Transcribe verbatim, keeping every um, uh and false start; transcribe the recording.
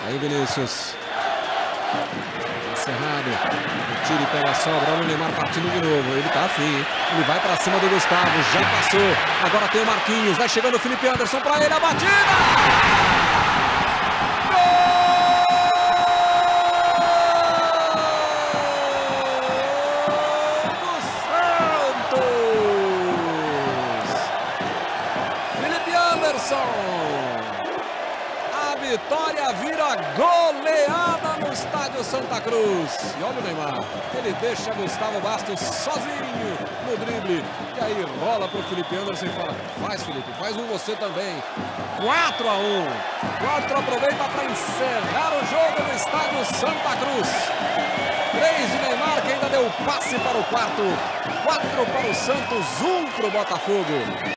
Aí Vinícius. Encerrado. O tiro pega a sobra. Olha o Neymar partindo de novo. Ele tá afim. Ele vai pra cima do Gustavo. Já passou. Agora tem o Marquinhos. Vai chegando o Felipe Anderson pra ele. A batida! A vitória vira goleada no estádio Santa Cruz. E olha o Neymar, ele deixa Gustavo Bastos sozinho no drible. E aí rola pro Felipe Anderson e fala: faz, Felipe, faz um você também. quatro a um. quatro aproveita para encerrar o jogo no estádio Santa Cruz. três de Neymar, que ainda deu passe para o quarto. quatro para o Santos, um para o Botafogo.